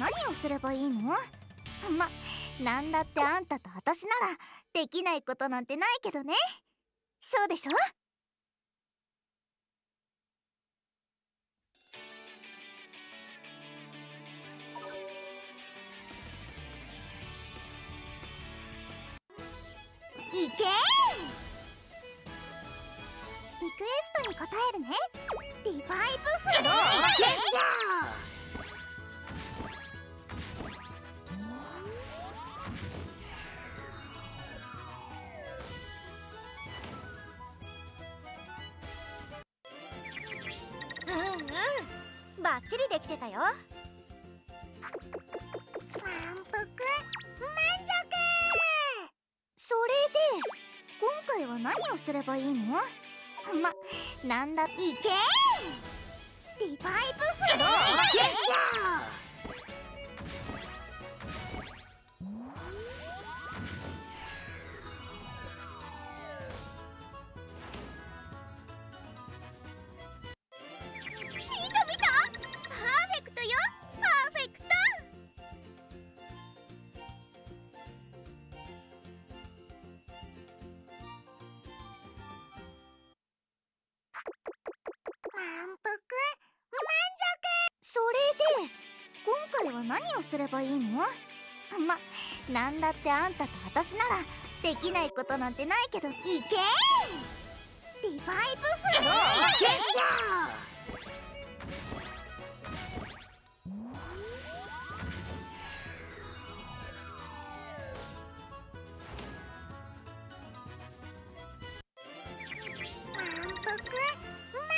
何をすればいいの？なんだってあんたと私ならできないことなんてないけどね。そうでしょ？いけー！リクエストに答えるね。リバイブフロー。バッチリできてたよ。満腹満足。それで今回は何をすればいいの？なんだいけー！リバイブフロー。見たパーフェクトよ、パーフェクト。満腹満足。それで今回は何をすればいいの？なんだってあんたと私ならできないことなんてないけど、いけー！リバイブフロー。満腹満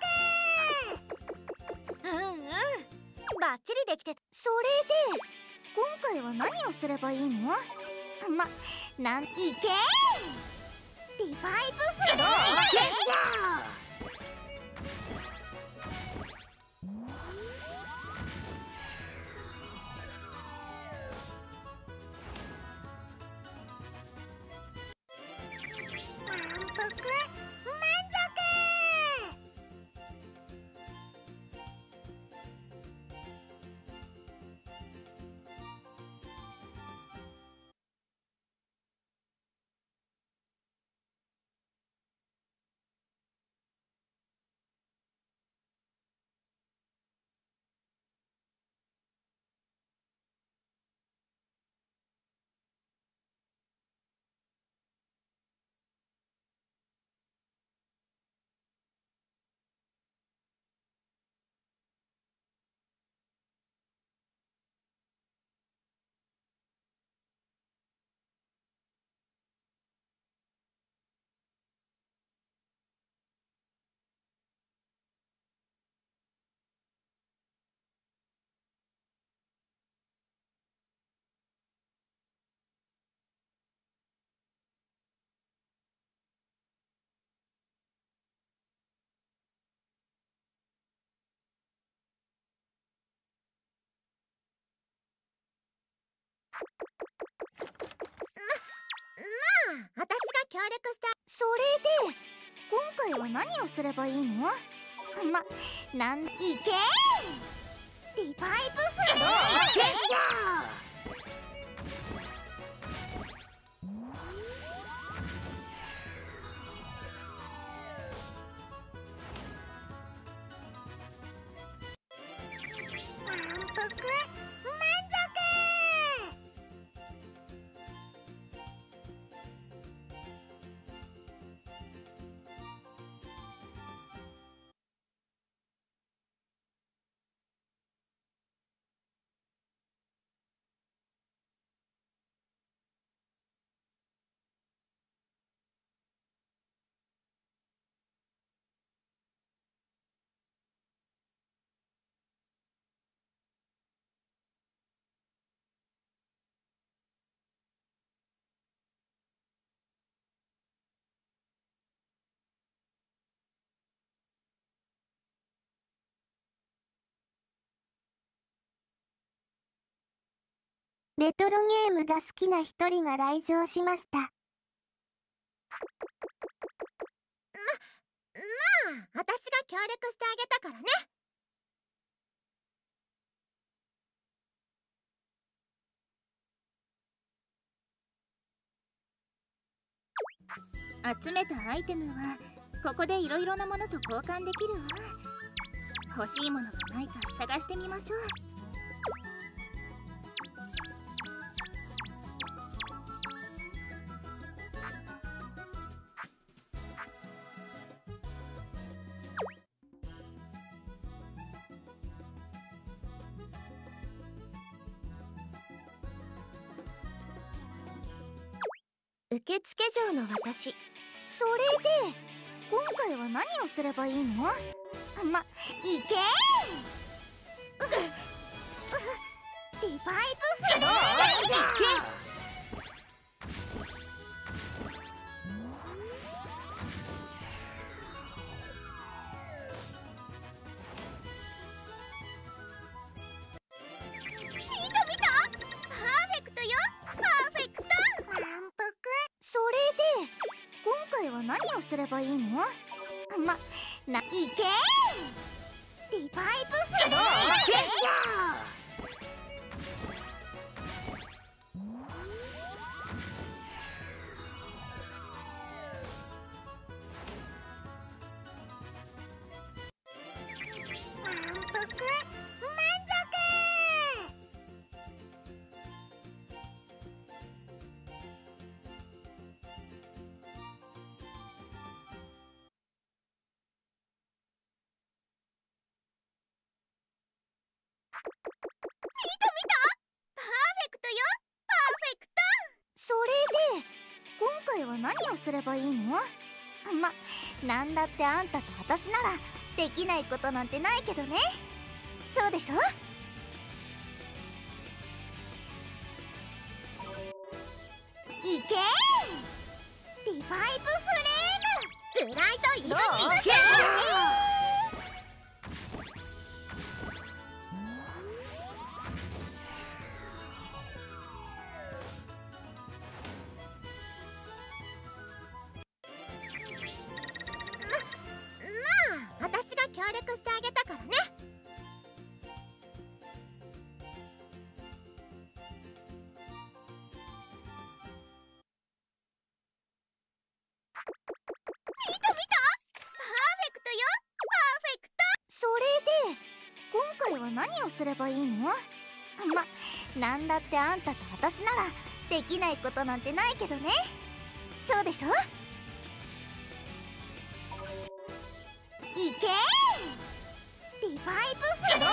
足。バッチリできてた。それで今回は何をすればいいの？なんいけー！リバイブフロー。満腹満足。私が協力した。それで今回は何をすればいいの？なんいけー！リバイブフロー。満腹満足。レトロゲームが好きな一人が来場しました。私が協力してあげたからね。 集めたアイテムはここでいろいろなものと交換できるわ。欲しいものがないか探してみましょう。 受付嬢の私。 それで今回は何をすればいいの？行けリバイブフロー。見たパーフェクトよ。パーフェクト。満腹。それで今回は何をすればいいの？行けリバイブフロー。満腹満足。見たパーフェクトよ。パーフェクト。それで今回は何をすればいいの？なんだってあんたと私ならできないことなんてないけどね。そうでしょ？いけリバイブフレーム。ブライトイブニングスター。私が協力してあげたからね。見たパーフェクトよ。パーフェクト。それで今回は何をすればいいの？なんだってあんたと私ならできないことなんてないけどね。そうでしょ？いけリバイブフロー。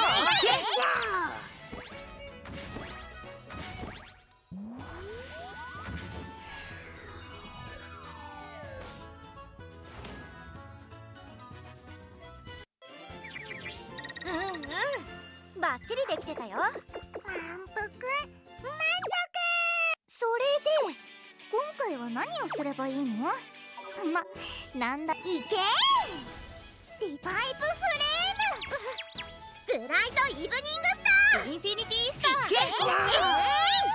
バッチリできてたよ。満腹満足。それで今回は何をすればいいの？なんだいけリバイブフレーム。ブライトイブニングスター。インフィニティスター。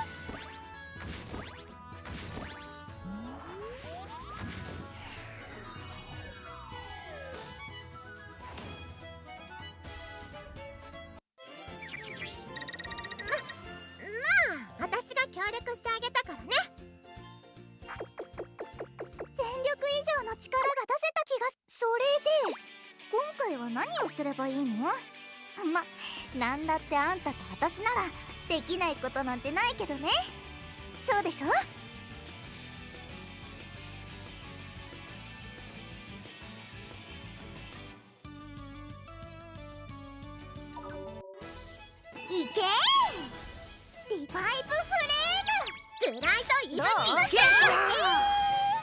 私が協力してあげたからね。全力以上の力が出せた気が。それで今回は何をすればいいの？なんだってあんたと私ならできないことなんてないけどね。そうでしょ？いけリバイブフレーム。ブライトイブニングスター。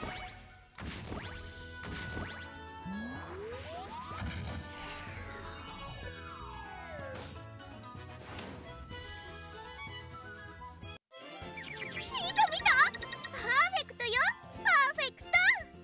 見たパーフェクトよ。パーフェクト。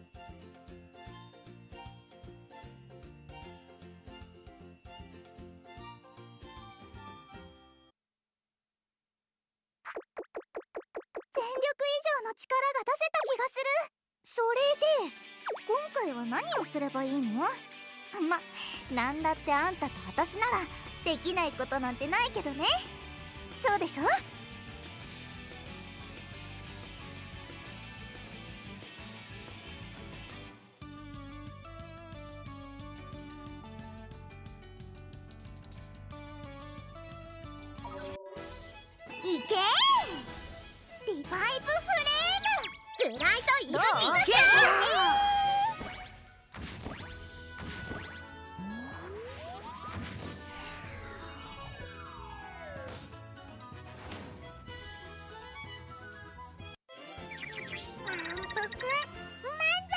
全力以上の力が出せた気がする。それで今回は何をすればいいの？なんだってあんたと私ならできないことなんてないけどね。そうでしょ？いけリバイブフレームブライトイブニングスタ満腹満足。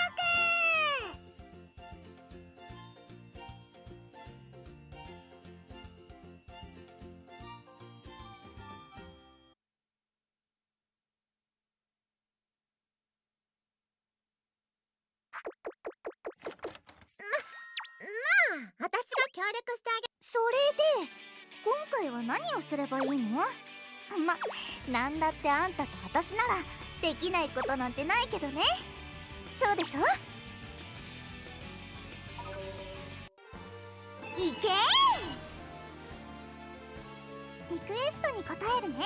私が協力してあげ。それで今回は何をすればいいの？なんだってあんたと私ならできないことなんてないけどね。そうでしょ？いけリクエストに応えるね。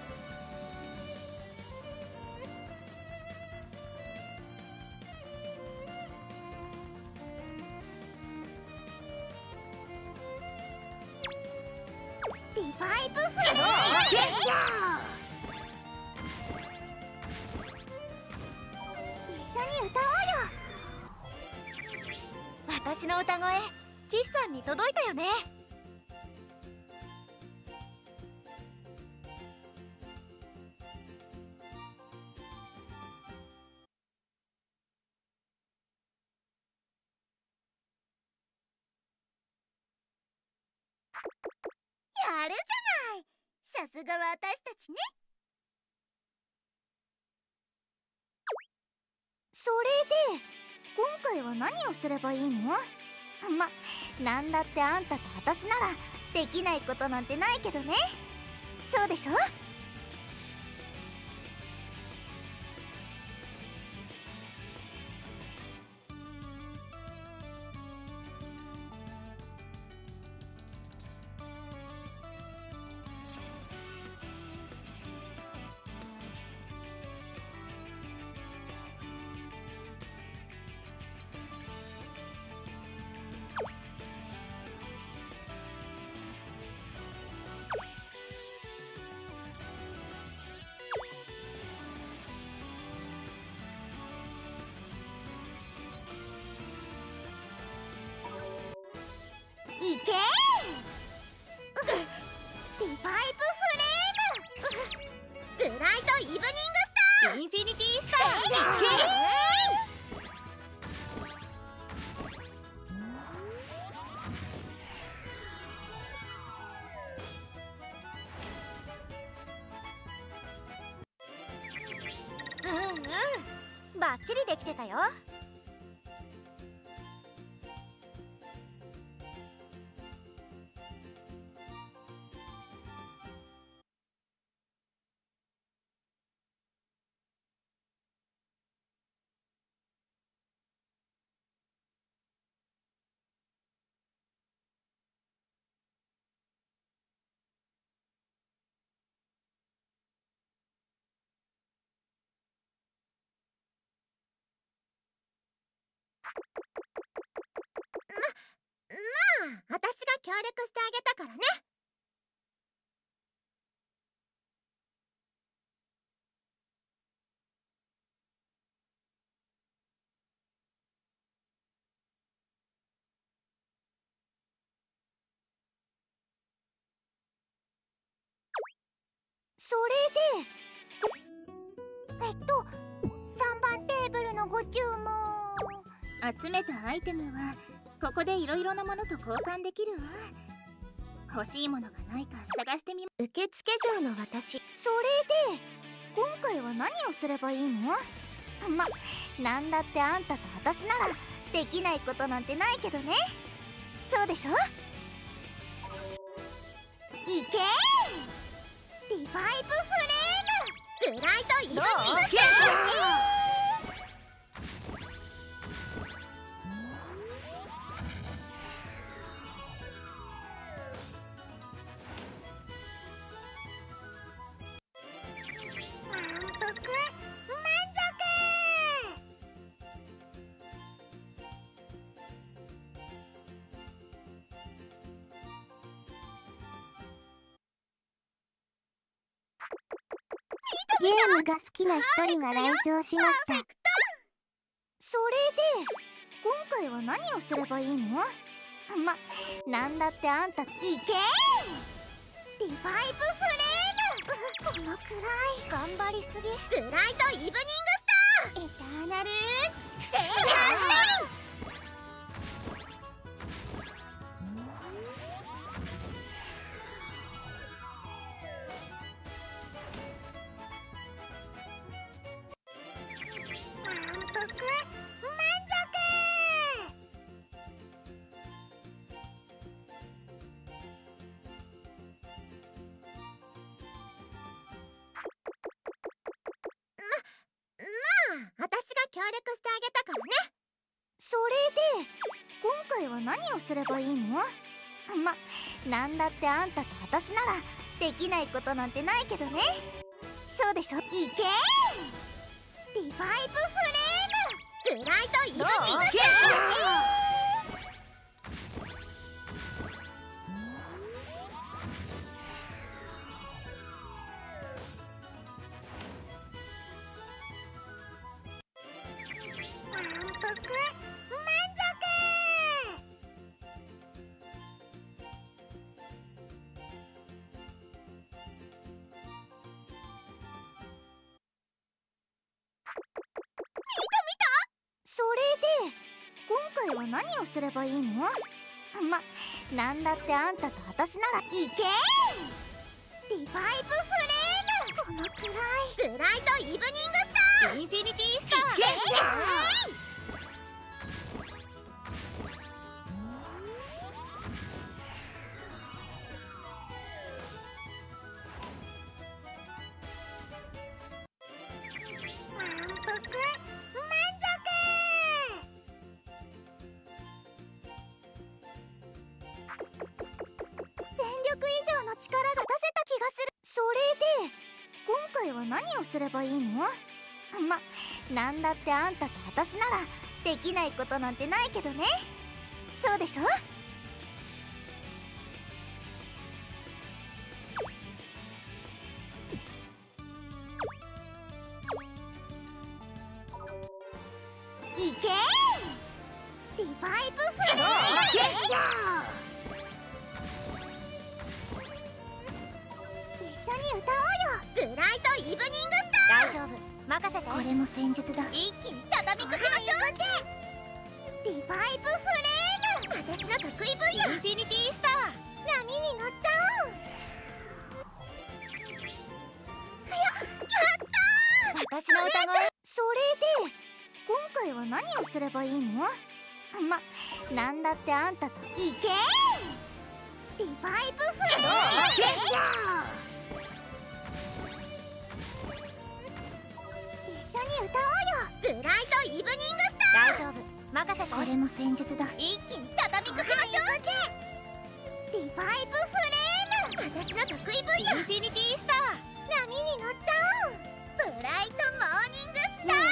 リバイブフレーム一緒に歌おうよ。 私の歌声岸さんに届いたよね。 やるじゃない。さすがは私たちね。それで今回は何をすればいいの？なんだってあんたと私ならできないことなんてないけどね。そうでしょ？いけリバイブフレームブライトイブニングスターインフィニティスターバッチリできてたよ。 私が協力してあげたからね。それで3番テーブルのご注文。集めたアイテムはここでいろいろなものと交換できるわ。欲しいものがないか探してみ。 受付嬢の私。 それで今回は何をすればいいの？なんだってあんたと私ならできないことなんてないけどね。そうでしょ？いけリバイブフレームブライトイブニングスター満腹満足。 ゲームが好きな一人が来場しました。それで今回は何をすればいいの？なんだってあんたいけー。リバイブフレーム。このくらい頑張りすぎ。ブライトイブニングスターエターナルセイヤース満腹満足。私が協力してあげたからね。それで今回は何をすればいいの？なんだってあんたと私ならできないことなんてないけどね。そうでしょ。いけー。リバイブフレーム。ブライトイブニングスター。それで今回は何をすればいいの？なんだってあんたと私ならいけー。リバイブフレーム。このくらいブライトイブニングスターインフィニティスター。いけー。全力以上の力が出せた気がする。それで今回は何をすればいいの？なんだってあんたと私ならできないことなんてないけどね。そうでしょ。いけー。リバイブフレーム。一緒に歌おうよ。ブライトイブニングスター。大丈夫、任せて。これも戦術だ。一気に畳みかけましょう。リバイブフレーム。私の得意分野インフィニティスター。波に乗っちゃおう。やったー。私の歌声。それで今回は何をすればいいの？なんだってあんたといけー。リバイブフレーム。一緒に歌おうよ。ブライトイブニングスター。大丈夫、任せて。これも戦術だ。一気に畳みかけましょう。リバイブフレーム。私の得意分野インフィニティスター。波に乗っちゃおう。ブライトモーニングスター。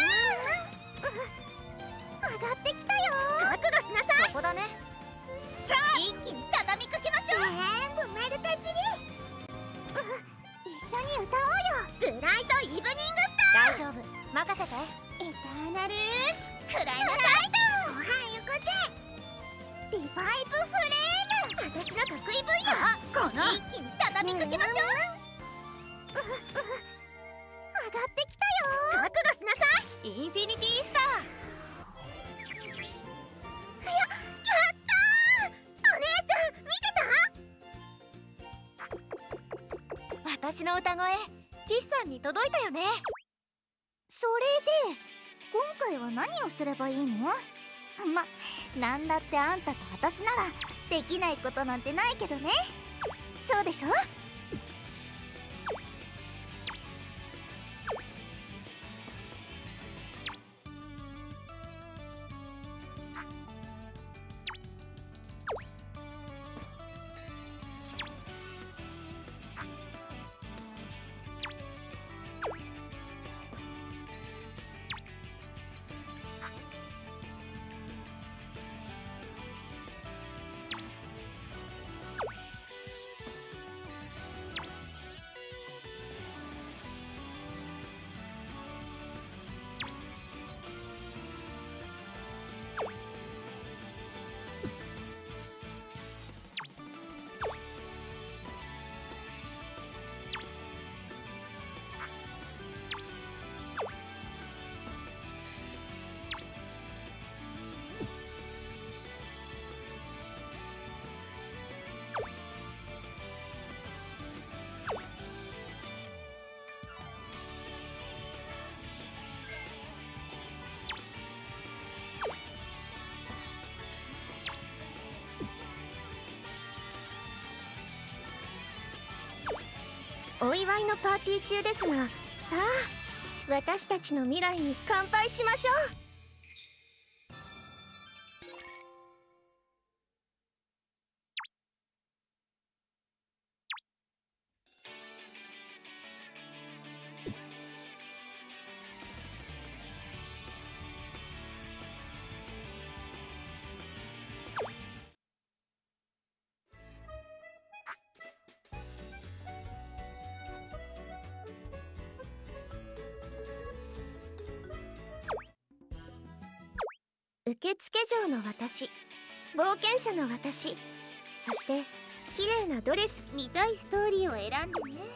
上がってきたよ。覚悟しなさい。そこだね。一気に畳みかけましょう。全部丸かじり。一緒に歌おうよ。ブライトイブニングスター。大丈夫、任せて。エターナル食らいなさい。おはよこせ。リバイブフレーム。私の得意分野。この一気に畳みかけましょう。上がってきたよ。覚悟しなさい。インフィニティスター。やったー。お姉ちゃん見てた？私の歌声岸さんに届いたよね。それで今回は何をすればいいの？なんだってあんたと私ならできないことなんてないけどね。そうでしょ。 お祝いのパーティー中ですが、さあ私たちの未来に乾杯しましょう。受付嬢の私、冒険者の私、そして綺麗なドレス。 見たいストーリーを選んでね。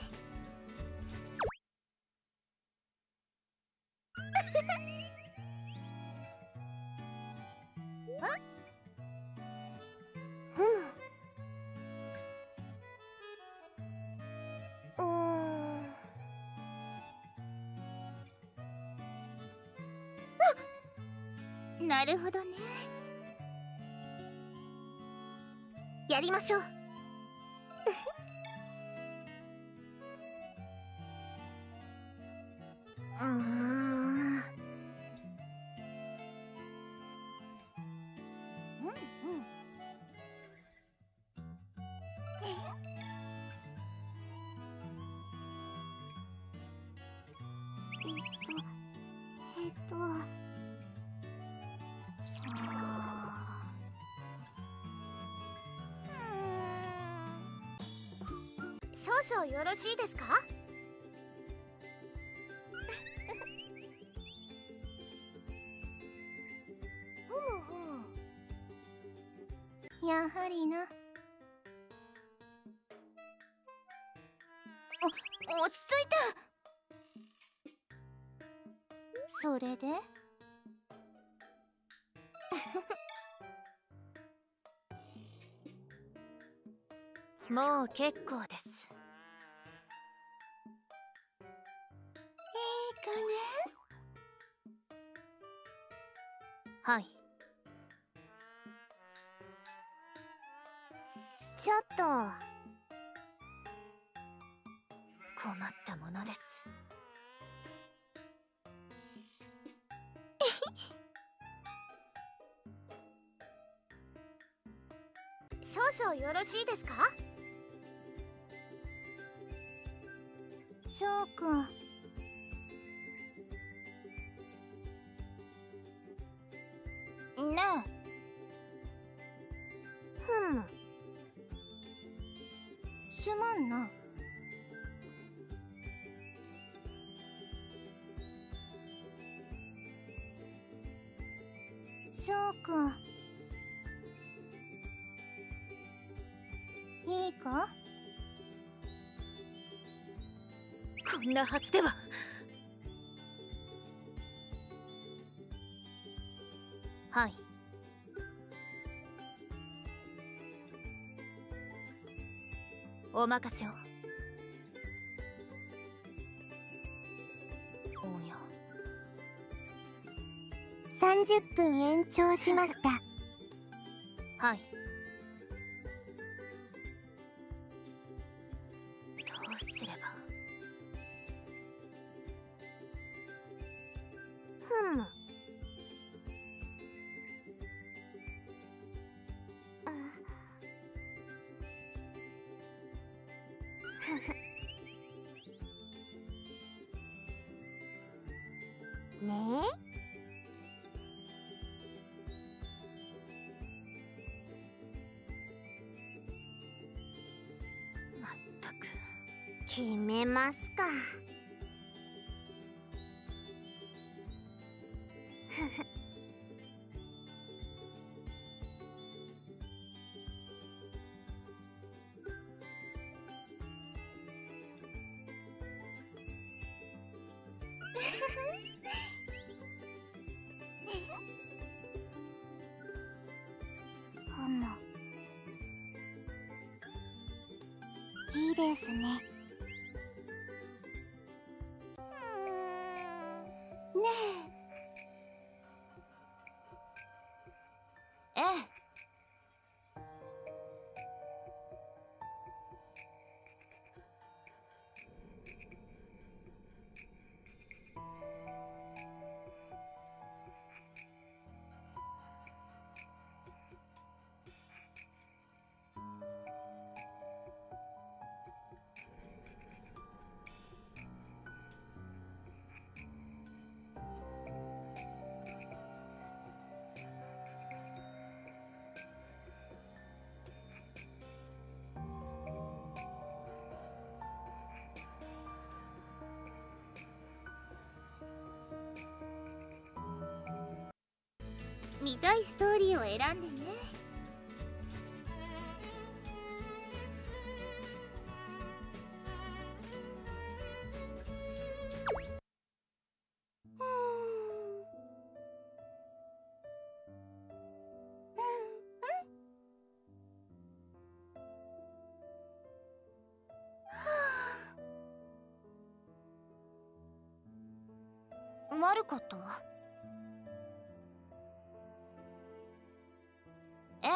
なるほどね。 やりましょう。 えっと少々よろしいですか？ やはりな。 落ち着いて。 それでもう結構です。 いいかね。 はい。 ちょっと困ったものです。 少々よろしいですか？ そうか。 なあ。 ふむ。すまんな。そうか。いいか？ こんなはずでは。はい。お任せを。おや。 30分延長しました。 はい。どうすれば。 ふむ。ねえ。 まったく。 決めますか。ほんのいいですね。ねええ。 見たいストーリーを選んでね。 悪かったわ。ええ。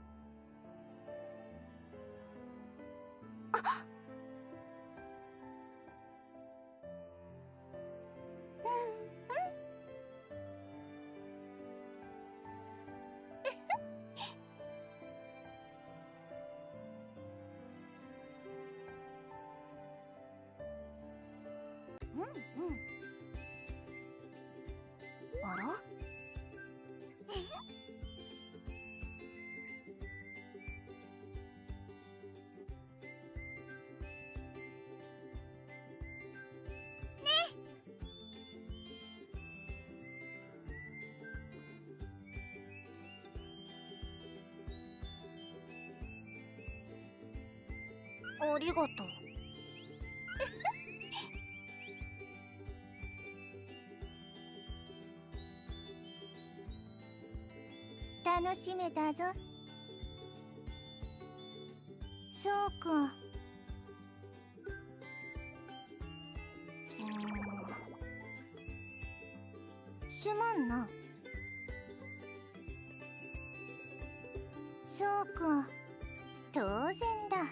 あっ。 うんうん。 あら？ありがとう。 楽しめたぞ。そうか。すまんな。そうか。当然だ。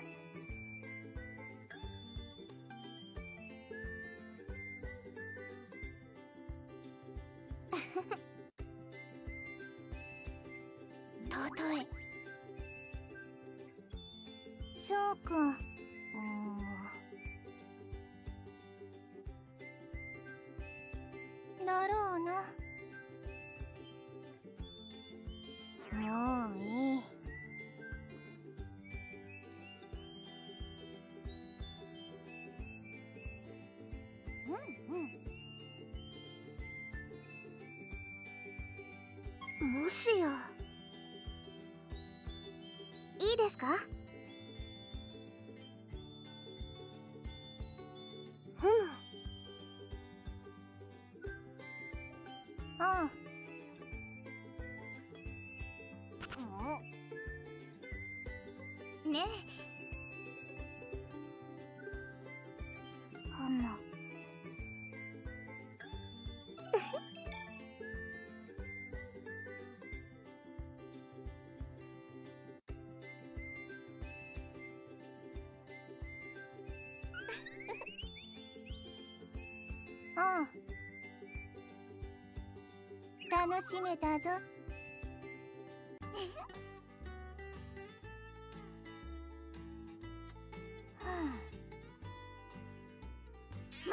尊い。 そうか。だろうな。もういい。うんうん。もしや。いいですか？ああ。ねえ。ああ。楽しめたぞ。はあ。ま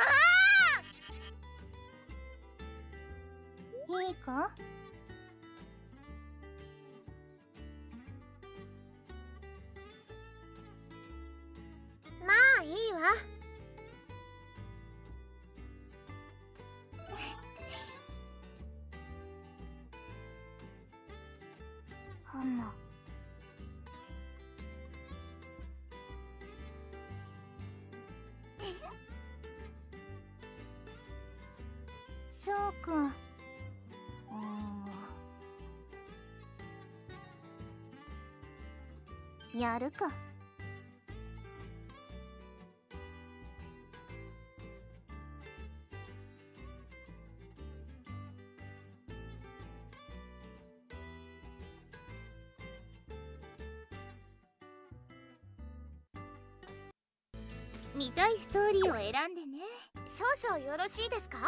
あ！いいか？ まあいいわ。 そうか。やるか。見たいストーリーを選んでね。 少々よろしいですか？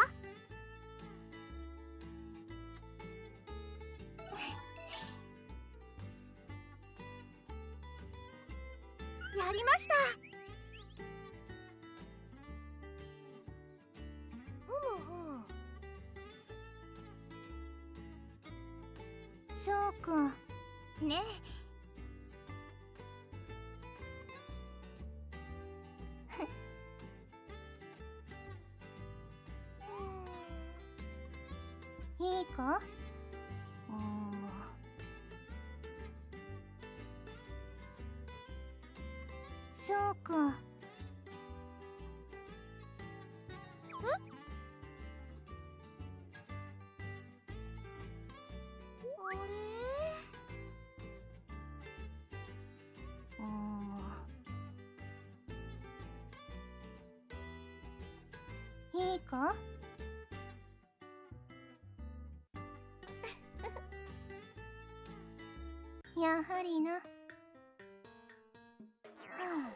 やりました。ふむふむ。 そうか。ね。いいか？ そうか。あれ、いいか。やはりな。はあ、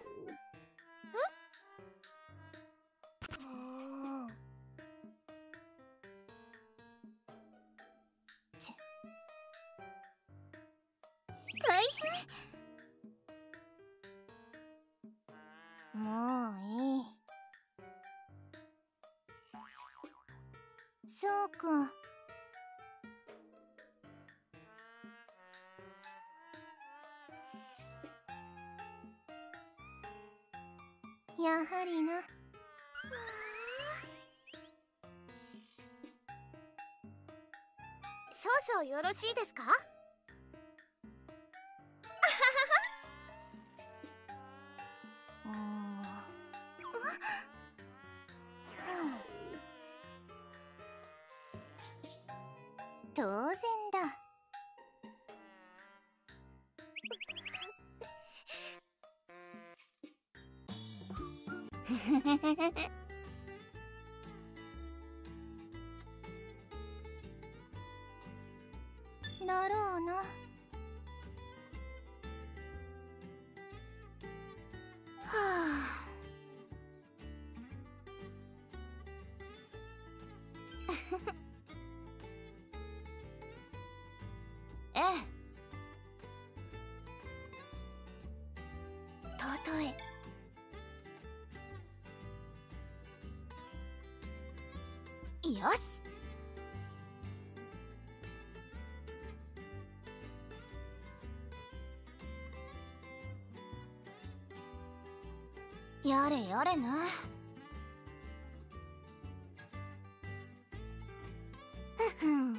大変。もういい。そうか。やはりな。 少々よろしいですか？ 当然だ。だろうな。はあ。ええ。 尊い。 よし。やれやれな。ふん。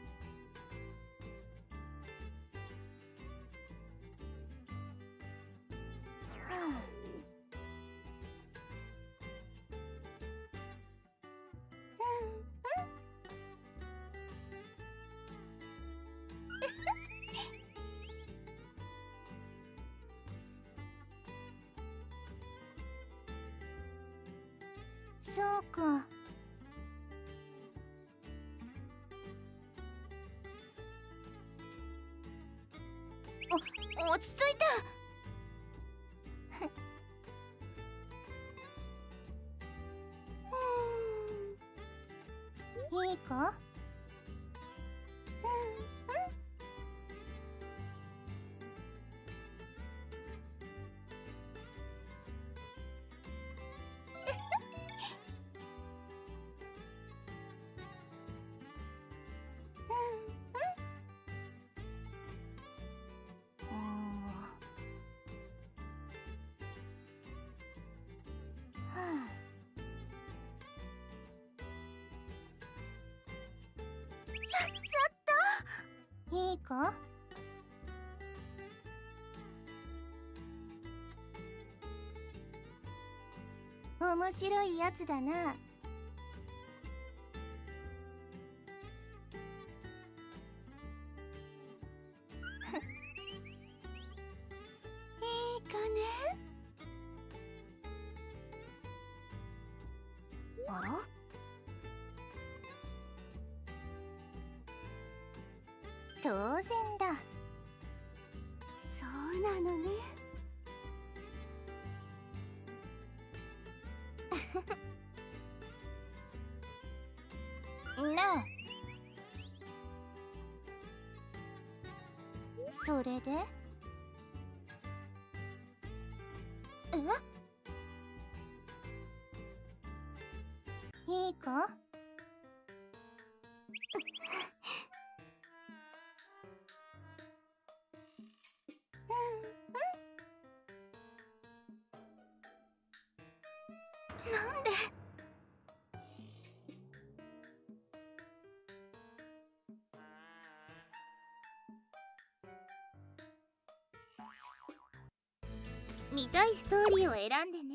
そうか。落ち着いて。いいか。いいか。面白いやつだな。いいかね。あら、当然だ。そうなのね。なあ。それで？いいか。 なんで？ 見たいストーリーを選んでね。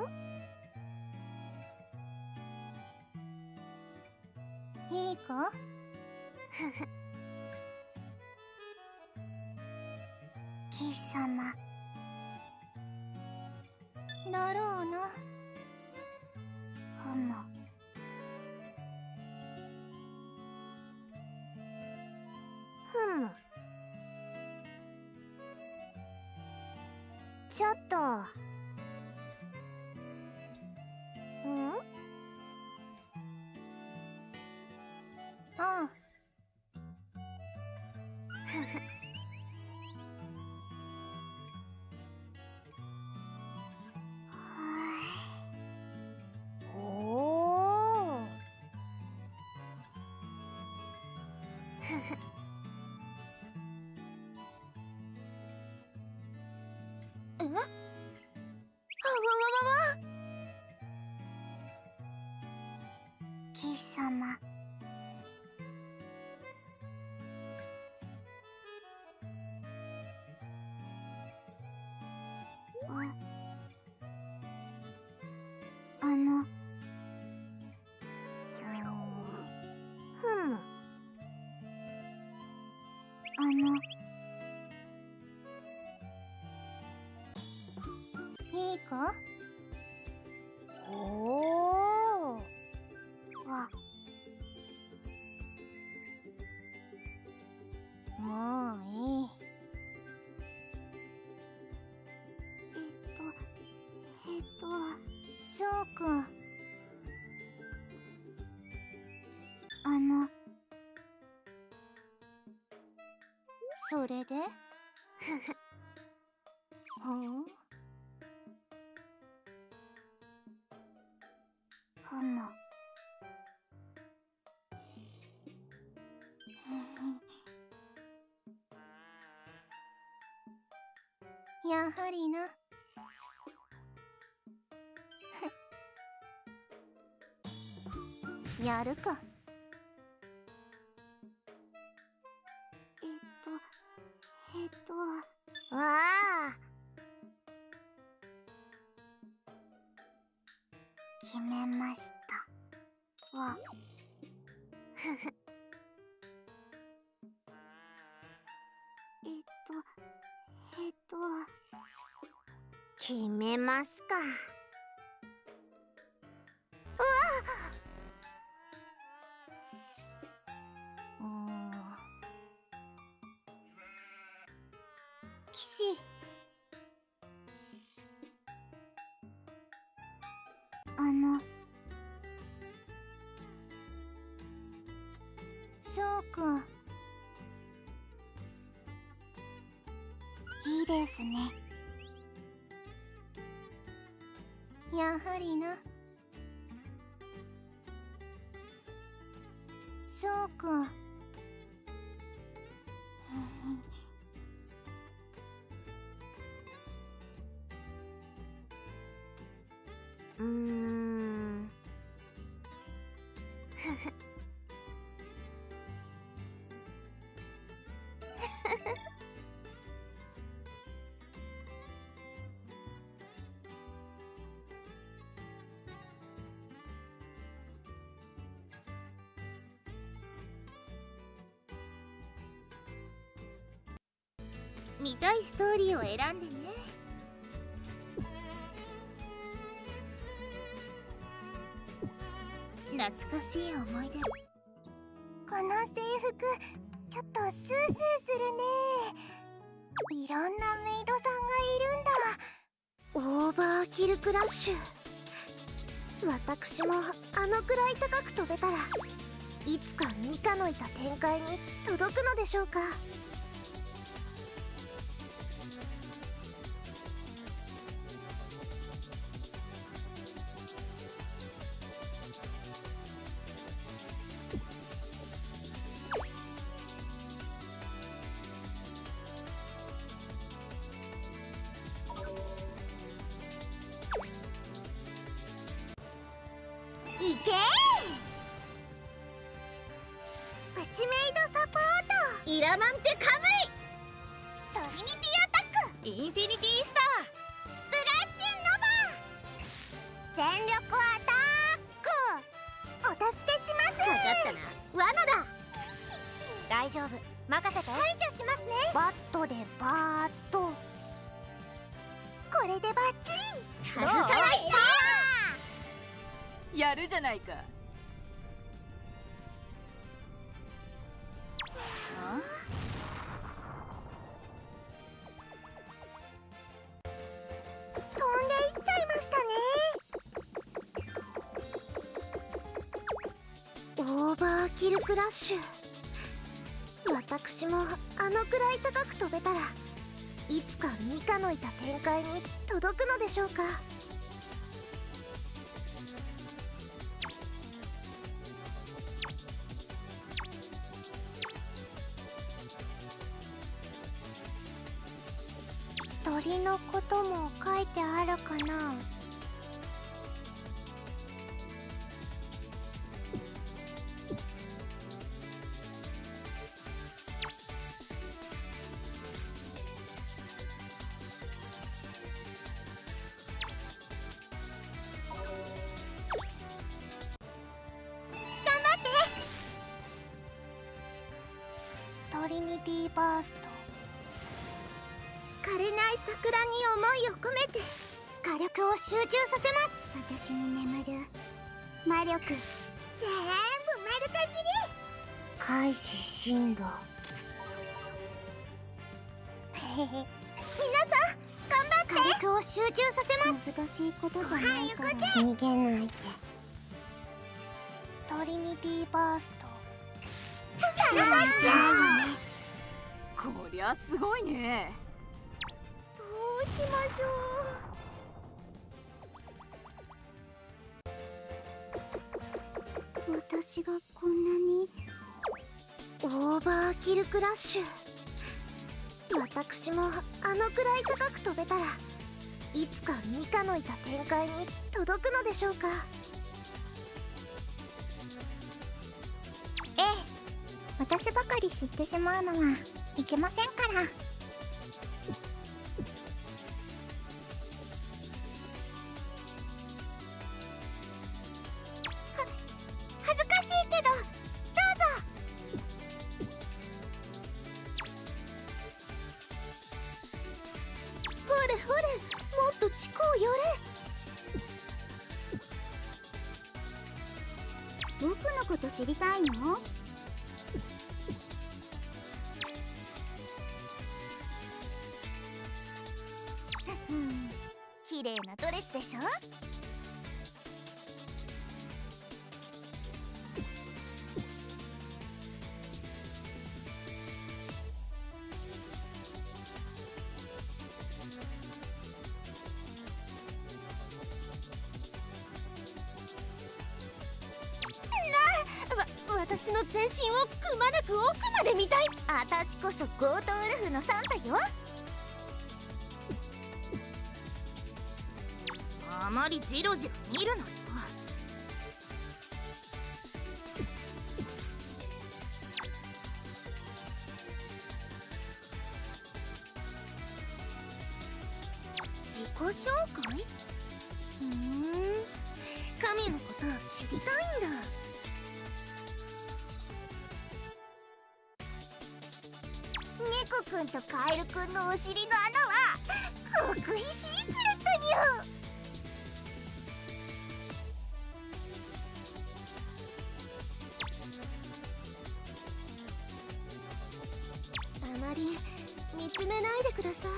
いいか？ふふ。騎士様だろうな。ふむ。ふむ。ちょっと。ああ。ふふ。おお。ふふ。え？あわわわわ。騎士様。ふむ。いいか？おお。わ。もういい。そうか。それで？ふふ。ほう？ふむ。やはりな。やるか。わあ。決めました。わ。ふふ。決めますか。騎士。そうか。いいですね。やはりな。そうか。ふふ。見たいストーリーを選んでね。懐かしい思い出。この制服ちょっとスースーするね。いろんなメイドさんがいるんだ。オーバーキルクラッシュ。私もあのくらい高く飛べたらいつかミカのいた展開に届くのでしょうか。いけー。プチメイドサポート。イラマンテカムイ。トリニティアタック。 インフィニティスタース全力アタック。お助けします。 かかったな。罠だ。 大丈夫、任せて。 排除しますね。バットでバーッと。これでバッチリ。 外さないと。 やるじゃないか。 飛んでいっちゃいましたね。オーバーキルクラッシュ。私もあのくらい高く飛べたらいつかミカのいた展開に届くのでしょうか。鳥のことも書いてあるかな。トリニティバースト。枯れない桜に思いを込めて火力を集中させます。私に眠る魔力全部丸かじり。開始進路。皆さん頑張って。火力を集中させます。難しいことじゃないから逃げないで。トリニティバースト。 こりゃすごいね。 どうしましょう。私がこんなにオーバーキルクラッシュ。私もあのくらい高く飛べたらいつかミカのいた展開に届くのでしょうか。ええ、私ばかり知ってしまうのはいけませんから。恥ずかしいけどどうぞ。ほれほれ、もっと近う寄れ。僕のこと知りたいの？綺麗なドレスでしょ。 私の全身をくまなく奥まで見たい。 私こそゴートウルフのサンタよ。あまりジロジロ見るなよ。自己紹介？神のことを知りたいんだ。猫くんとカエルくんのお尻の穴は極秘シークレットによ。あまり見つめないでくださ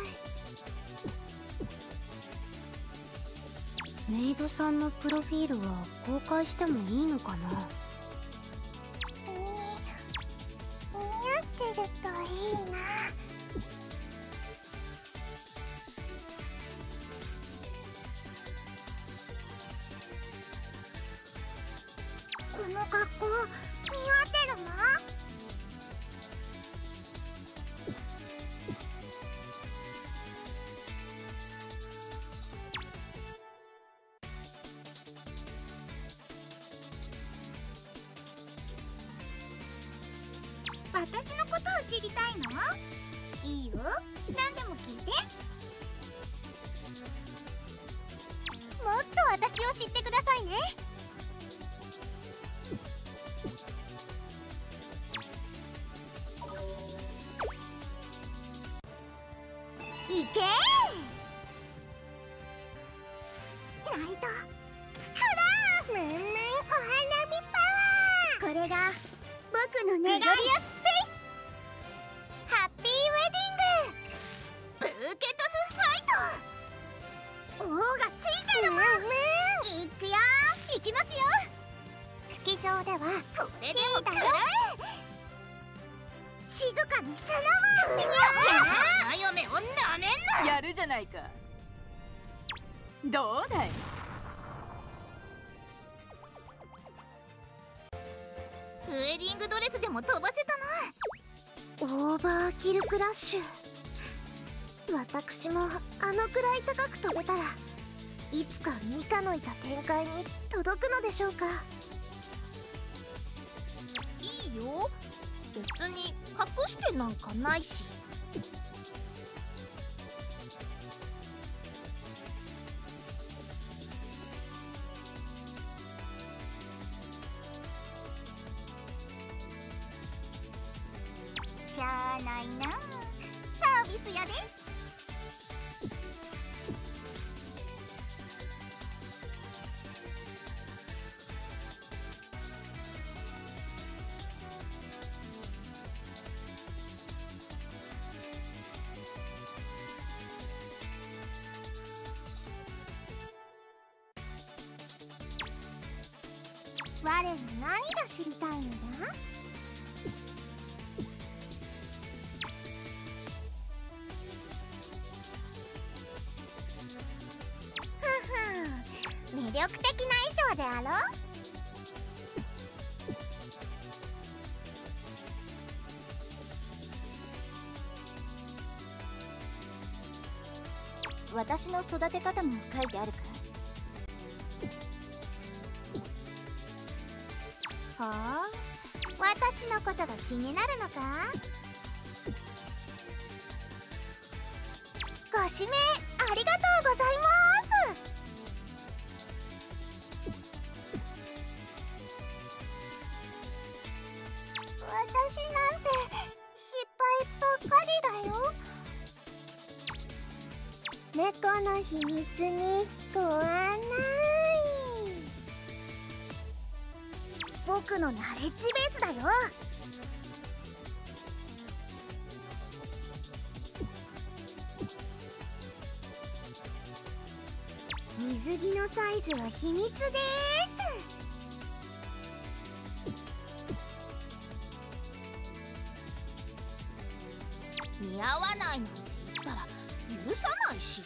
い。メイドさんのプロフィールは公開してもいいのかな。似合ってるといいな。この格好似合ってるの？私のことを知りたいの？いいよ、何でも聞いて。 もっと私を知ってくださいね。 いけーライトクラームんむんお花見パワー。これが僕の願い。グロリアスフェイス。ハッピーウェディング。ブーケトスファイト。王がついてるもん。いくよー。いきますよ。式場ではこれでも来る。静かにするわ。花嫁をなめんな。 やるじゃないか。どうだい。 ウェディングドレスでも飛ばせたな。オーバーキルクラッシュ。私もあのくらい高く飛べたらいつかミカのいた展開に届くのでしょうか。 いいよ、別に隠してなんかないし。 しゃあないな。サービスやで。我の何が知りたいのじゃ。魅力的な衣装であろう。 私の育て方も書いてあるか。 ほう、私のことが気になるのか。ご指名ありがとうございます。私なんて失敗ばっかりだよ。猫の秘密にご案内。僕のナレッジベースだよ。水着のサイズは秘密です。 似合わないなんて言ったら許さないし。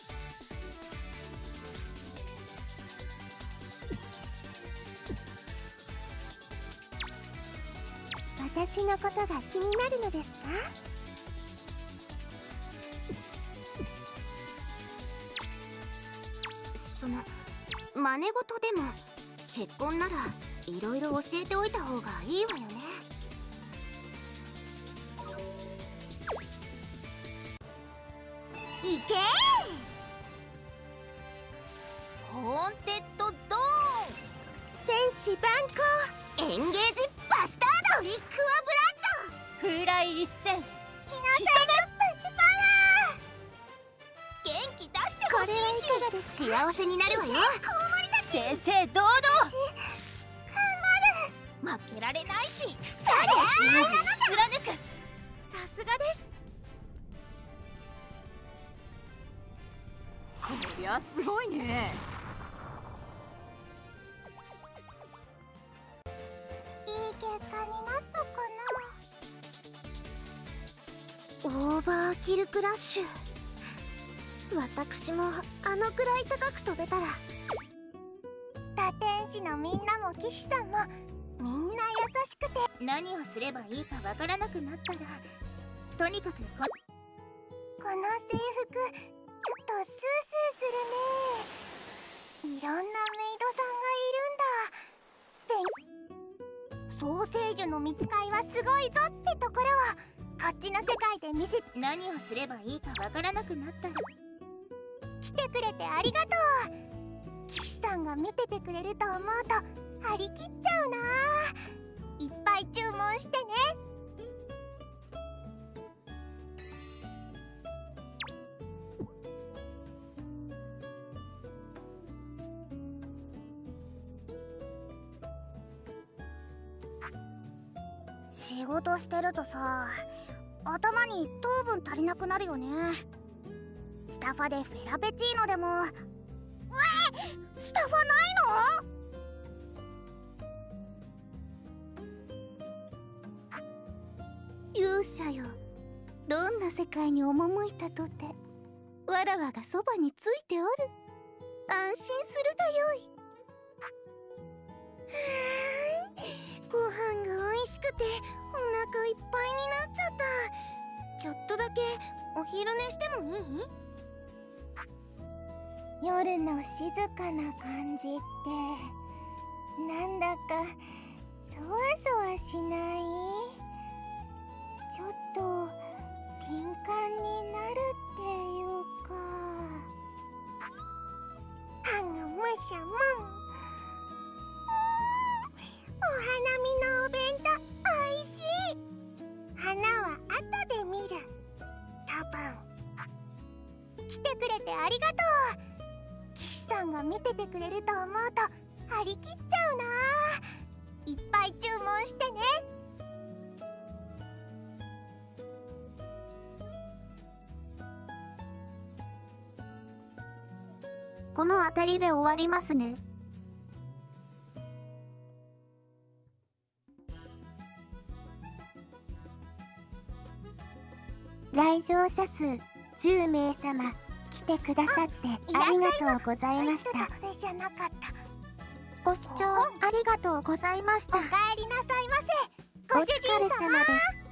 私のことが気になるのですか。その真似事でも結婚ならいろいろ教えておいた方がいいわよね。いけホーンテッドドーン。 戦士万行エンゲージバスタードトリックオブラッド風来一閃。 ひなさんのプチパワー。 元気出してこれほしいし。 はいかがですか。幸せになるわよ。コウモリたち正々堂々。 頑負けられないし。 そりゃ貫く。 さすがです。 こりゃすごいね。 いい結果になったかな。オーバーキルクラッシュ。私もあのくらい高く飛べたら。打天使のみんなも騎士さんもみんな優しくて、何をすればいいかわからなくなったら、とにかくこの制服ちょっとスースーするね。いろんなメイドさんがいるんだ。ソーセージの見つかいはすごいぞってところをこっちの世界で見せ、何をすればいいかわからなくなったら。来てくれてありがとう。 騎士さんが見ててくれると思うと張り切っちゃうな。いっぱい注文してね。仕事してるとさ、頭に糖分足りなくなるよね。スタファでフェラペチーノでも。スタファないの？勇者よ、どんな世界に赴いたとてわらわがそばについておる。安心するがよい。ご飯が美味しくてお腹いっぱいになっちゃった。ちょっとだけお昼寝してもいい？夜の静かな感じってなんだかそわそわしない？ちょっと敏感になるっていうか。はぐむしゃむん。お花見のお弁当おいしい。花は後で見る。多分。来てくれてありがとう。騎士さんが見ててくれると思うと張り切っちゃうな。いっぱい注文してね。 この辺りで終わりますね。 来場者数10名様来てくださってありがとうございました。じゃなかった。 ご視聴ありがとうございました。 おかえりなさいませ。 ご主人様です。